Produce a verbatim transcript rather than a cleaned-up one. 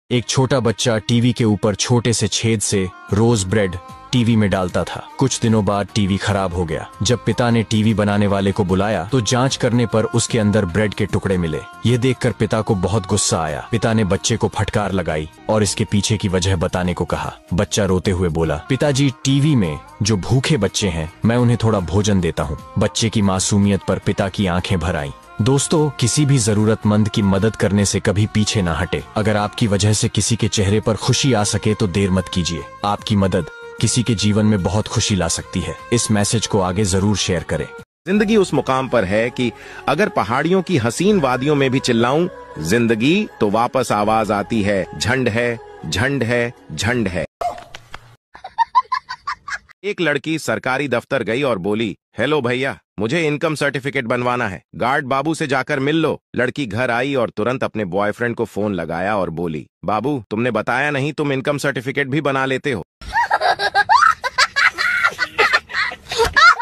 एक छोटा बच्चा टीवी के ऊपर छोटे से छेद से रोज ब्रेड टीवी में डालता था। कुछ दिनों बाद टीवी खराब हो गया। जब पिता ने टीवी बनाने वाले को बुलाया तो जांच करने पर उसके अंदर ब्रेड के टुकड़े मिले। ये देखकर पिता को बहुत गुस्सा आया। पिता ने बच्चे को फटकार लगाई और इसके पीछे की वजह बताने को कहा। बच्चा रोते हुए बोला, पिताजी, टीवी में जो भूखे बच्चे हैं मैं उन्हें थोड़ा भोजन देता हूँ। बच्चे की मासूमियत पर पिता की आंखें भर आईं। दोस्तों, किसी भी जरूरतमंद की मदद करने से कभी पीछे ना हटे। अगर आपकी वजह से किसी के चेहरे पर खुशी आ सके तो देर मत कीजिए। आपकी मदद किसी के जीवन में बहुत खुशी ला सकती है। इस मैसेज को आगे जरूर शेयर करें। जिंदगी उस मुकाम पर है कि अगर पहाड़ियों की हसीन वादियों में भी चिल्लाऊं जिंदगी, तो वापस आवाज आती है, झंड है, झंड है, झंड है। एक लड़की सरकारी दफ्तर गई और बोली, हेलो भैया, मुझे इनकम सर्टिफिकेट बनवाना है, गार्ड बाबू से जाकर मिल लो। लड़की घर आई और तुरंत अपने बॉयफ्रेंड को फोन लगाया और बोली, बाबू, तुमने बताया नहीं तुम इनकम सर्टिफिकेट भी बना लेते हो।